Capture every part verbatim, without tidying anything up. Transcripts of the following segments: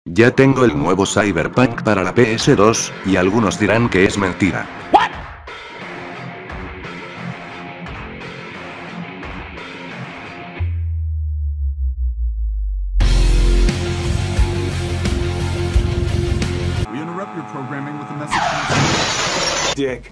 Ya tengo el nuevo Cyberpunk para la P S dos, y algunos dirán que es mentira. We interrupt your programming with a message from Dick.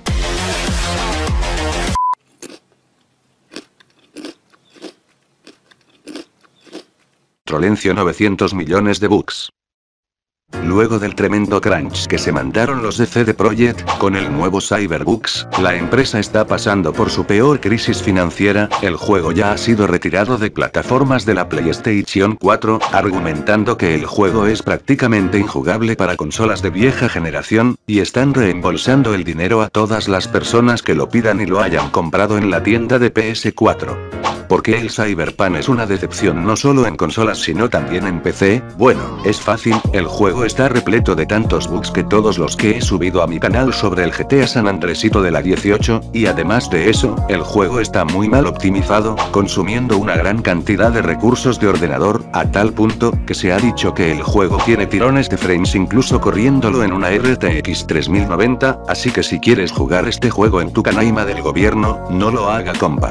Trolencio novecientos millones de bugs. Luego del tremendo crunch que se mandaron los de C D Projekt, con el nuevo Cyberbugs, la empresa está pasando por su peor crisis financiera. El juego ya ha sido retirado de plataformas de la PlayStation cuatro, argumentando que el juego es prácticamente injugable para consolas de vieja generación, y están reembolsando el dinero a todas las personas que lo pidan y lo hayan comprado en la tienda de P S cuatro. ¿Por qué el Cyberpunk es una decepción no solo en consolas sino también en P C? Bueno, es fácil, el juego está repleto de tantos bugs que todos los que he subido a mi canal sobre el G T A San Andresito de la dieciocho, y además de eso, el juego está muy mal optimizado, consumiendo una gran cantidad de recursos de ordenador, a tal punto, que se ha dicho que el juego tiene tirones de frames incluso corriéndolo en una R T X tres mil noventa, así que si quieres jugar este juego en tu canaima del gobierno, no lo haga compa.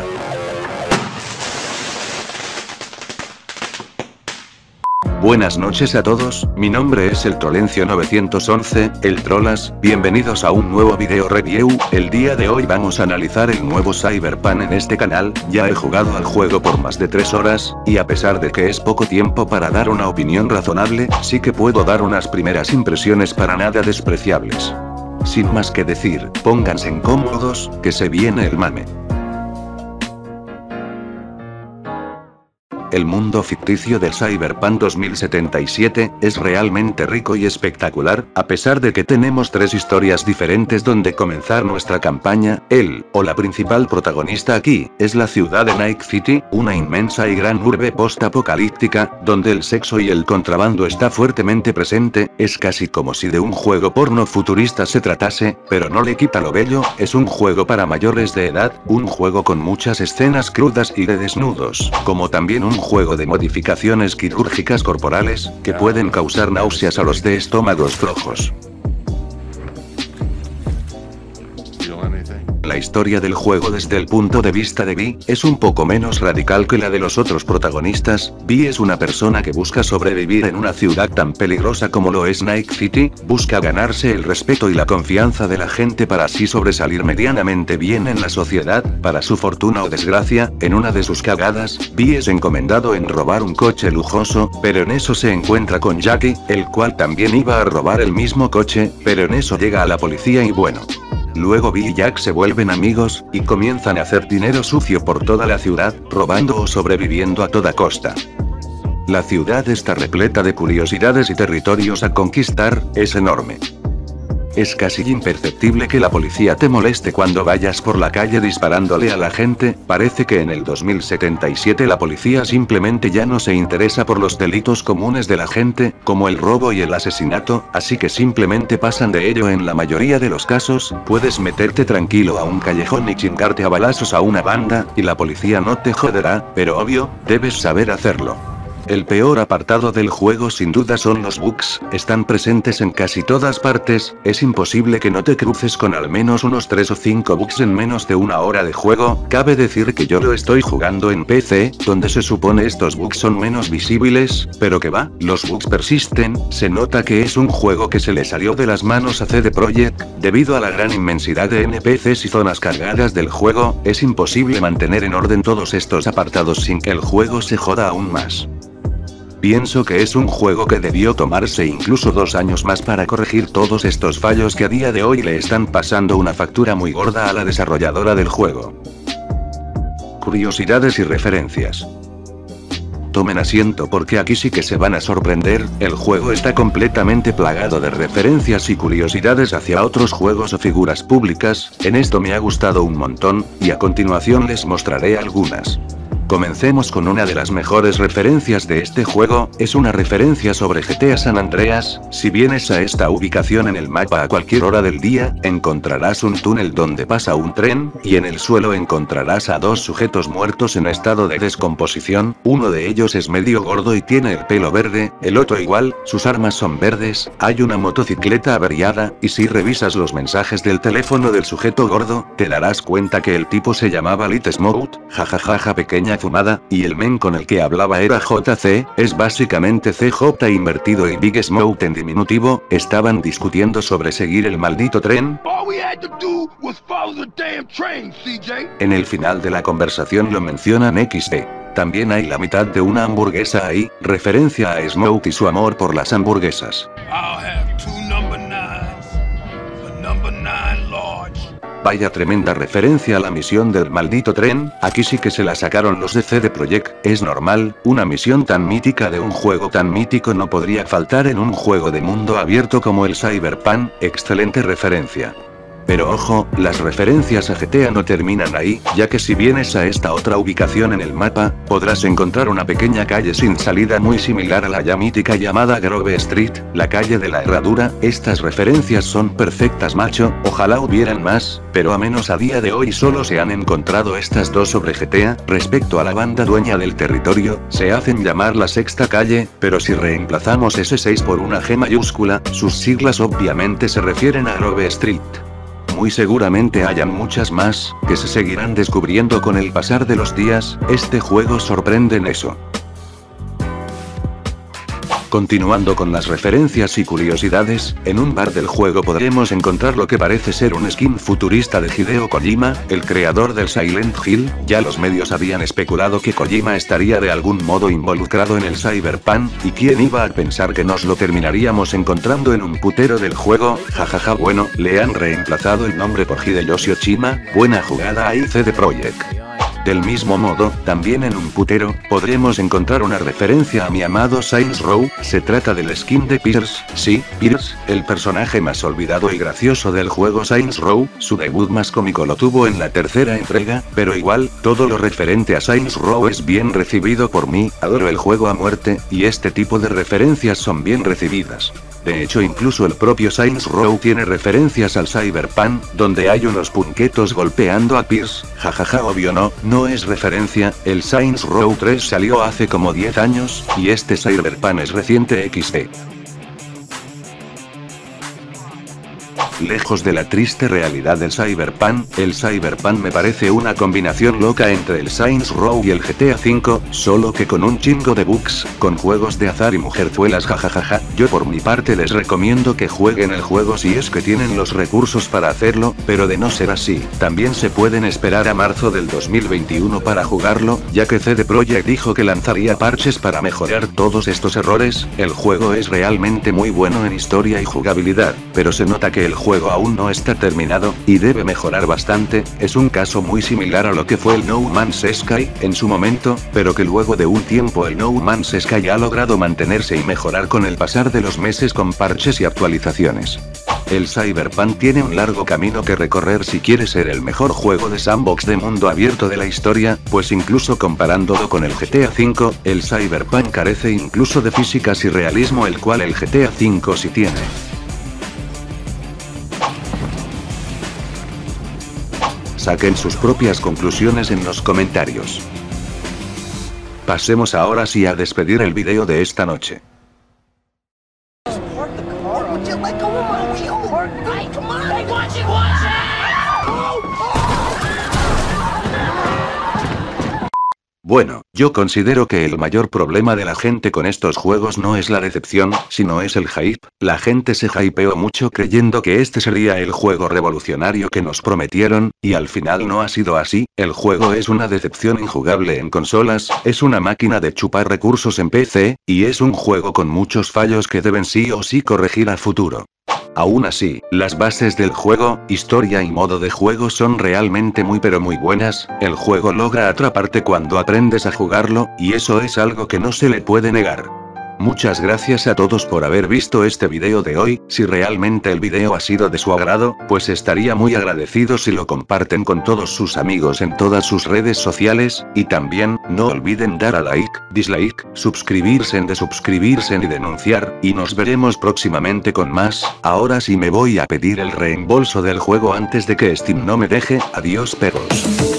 Buenas noches a todos, mi nombre es el Trolencio novecientos once, el Trolas, bienvenidos a un nuevo video review. El día de hoy vamos a analizar el nuevo Cyberpunk en este canal. Ya he jugado al juego por más de tres horas, y a pesar de que es poco tiempo para dar una opinión razonable, sí que puedo dar unas primeras impresiones para nada despreciables. Sin más que decir, pónganse cómodos, que se viene el mame. El mundo ficticio del Cyberpunk dos mil setenta y siete es realmente rico y espectacular, a pesar de que tenemos tres historias diferentes donde comenzar nuestra campaña. Él, o la principal protagonista aquí, es la ciudad de Night City, una inmensa y gran urbe post-apocalíptica, donde el sexo y el contrabando está fuertemente presente. Es casi como si de un juego porno futurista se tratase, pero no le quita lo bello. Es un juego para mayores de edad, un juego con muchas escenas crudas y de desnudos, como también un juego de modificaciones quirúrgicas corporales, que pueden causar náuseas a los de estómagos flojos. La historia del juego desde el punto de vista de Vi, es un poco menos radical que la de los otros protagonistas. Vi es una persona que busca sobrevivir en una ciudad tan peligrosa como lo es Night City, busca ganarse el respeto y la confianza de la gente para así sobresalir medianamente bien en la sociedad. Para su fortuna o desgracia, en una de sus cagadas, Vi es encomendado en robar un coche lujoso, pero en eso se encuentra con Jackie, el cual también iba a robar el mismo coche, pero en eso llega a la policía y bueno. Luego Vi y Jack se vuelven amigos, y comienzan a hacer dinero sucio por toda la ciudad, robando o sobreviviendo a toda costa. La ciudad está repleta de curiosidades y territorios a conquistar, es enorme. Es casi imperceptible que la policía te moleste cuando vayas por la calle disparándole a la gente. Parece que en el dos mil setenta y siete la policía simplemente ya no se interesa por los delitos comunes de la gente, como el robo y el asesinato, así que simplemente pasan de ello en la mayoría de los casos. Puedes meterte tranquilo a un callejón y chingarte a balazos a una banda, y la policía no te joderá, pero obvio, debes saber hacerlo. El peor apartado del juego sin duda son los bugs, están presentes en casi todas partes, es imposible que no te cruces con al menos unos tres o cinco bugs en menos de una hora de juego. Cabe decir que yo lo estoy jugando en P C, donde se supone estos bugs son menos visibles, pero que va, los bugs persisten. Se nota que es un juego que se le salió de las manos a C D Projekt, debido a la gran inmensidad de N P Cs y zonas cargadas del juego. Es imposible mantener en orden todos estos apartados sin que el juego se joda aún más. Pienso que es un juego que debió tomarse incluso dos años más para corregir todos estos fallos que a día de hoy le están pasando una factura muy gorda a la desarrolladora del juego. Curiosidades y referencias. Tomen asiento porque aquí sí que se van a sorprender. El juego está completamente plagado de referencias y curiosidades hacia otros juegos o figuras públicas. En esto me ha gustado un montón, y a continuación les mostraré algunas. Comencemos con una de las mejores referencias de este juego, es una referencia sobre G T A San Andreas. Si vienes a esta ubicación en el mapa a cualquier hora del día, encontrarás un túnel donde pasa un tren, y en el suelo encontrarás a dos sujetos muertos en estado de descomposición, uno de ellos es medio gordo y tiene el pelo verde, el otro igual, sus armas son verdes, hay una motocicleta averiada, y si revisas los mensajes del teléfono del sujeto gordo, te darás cuenta que el tipo se llamaba Lit Smout, jajajaja pequeña fumada, y el men con el que hablaba era J C, es básicamente C J invertido y Big Smout en diminutivo. Estaban discutiendo sobre seguir el maldito tren. En el final de la conversación lo mencionan equis de. También hay la mitad de una hamburguesa ahí, referencia a Smout y su amor por las hamburguesas. Vaya tremenda referencia a la misión del maldito tren, aquí sí que se la sacaron los de C D Projekt, es normal, una misión tan mítica de un juego tan mítico no podría faltar en un juego de mundo abierto como el Cyberpunk, excelente referencia. Pero ojo, las referencias a G T A no terminan ahí, ya que si vienes a esta otra ubicación en el mapa, podrás encontrar una pequeña calle sin salida muy similar a la ya mítica llamada Grove Street, la calle de la herradura. Estas referencias son perfectas macho, ojalá hubieran más, pero a menos a día de hoy solo se han encontrado estas dos sobre G T A. Respecto a la banda dueña del territorio, se hacen llamar la sexta calle, pero si reemplazamos ese seis por una G mayúscula, sus siglas obviamente se refieren a Grove Street. Muy seguramente hayan muchas más, que se seguirán descubriendo con el pasar de los días, este juego sorprende en eso. Continuando con las referencias y curiosidades, en un bar del juego podremos encontrar lo que parece ser un skin futurista de Hideo Kojima, el creador del Silent Hill. Ya los medios habían especulado que Kojima estaría de algún modo involucrado en el Cyberpunk, y quién iba a pensar que nos lo terminaríamos encontrando en un putero del juego. Jajaja, bueno, le han reemplazado el nombre por Hideyoshi Oshima, buena jugada ahí C D Projekt. Del mismo modo, también en un putero, podremos encontrar una referencia a mi amado Saints Row, se trata del skin de Pierce, sí, Pierce, el personaje más olvidado y gracioso del juego Saints Row. Su debut más cómico lo tuvo en la tercera entrega, pero igual, todo lo referente a Saints Row es bien recibido por mí, adoro el juego a muerte, y este tipo de referencias son bien recibidas. De hecho incluso el propio Saints Row tiene referencias al Cyberpunk, donde hay unos punquetos golpeando a Pierce, jajaja obvio no, no es referencia, el Saints Row tres salió hace como diez años, y este Cyberpunk es reciente equis de. Lejos de la triste realidad del Cyberpunk, el Cyberpunk me parece una combinación loca entre el Saints Row y el G T A cinco, solo que con un chingo de bugs, con juegos de azar y mujerzuelas jajajaja. Yo por mi parte les recomiendo que jueguen el juego si es que tienen los recursos para hacerlo, pero de no ser así, también se pueden esperar a marzo del dos mil veintiuno para jugarlo, ya que C D Projekt dijo que lanzaría parches para mejorar todos estos errores. El juego es realmente muy bueno en historia y jugabilidad, pero se nota que el juego juego aún no está terminado, y debe mejorar bastante. Es un caso muy similar a lo que fue el No Man's Sky en su momento, pero que luego de un tiempo el No Man's Sky ha logrado mantenerse y mejorar con el pasar de los meses con parches y actualizaciones. El Cyberpunk tiene un largo camino que recorrer si quiere ser el mejor juego de sandbox de mundo abierto de la historia, pues incluso comparándolo con el G T A cinco, el Cyberpunk carece incluso de físicas y realismo, el cual el G T A cinco sí tiene. Saquen sus propias conclusiones en los comentarios. Pasemos ahora sí a despedir el video de esta noche. Bueno, yo considero que el mayor problema de la gente con estos juegos no es la decepción, sino es el hype. La gente se hypeó mucho creyendo que este sería el juego revolucionario que nos prometieron, y al final no ha sido así. El juego es una decepción injugable en consolas, es una máquina de chupar recursos en P C, y es un juego con muchos fallos que deben sí o sí corregir a futuro. Aún así, las bases del juego, historia y modo de juego son realmente muy pero muy buenas. El juego logra atraparte cuando aprendes a jugarlo, y eso es algo que no se le puede negar. Muchas gracias a todos por haber visto este video de hoy. Si realmente el video ha sido de su agrado, pues estaría muy agradecido si lo comparten con todos sus amigos en todas sus redes sociales, y también, no olviden dar a like, dislike, suscribirse en desuscribirse y denunciar, y nos veremos próximamente con más. Ahora sí me voy a pedir el reembolso del juego antes de que Steam no me deje. Adiós perros.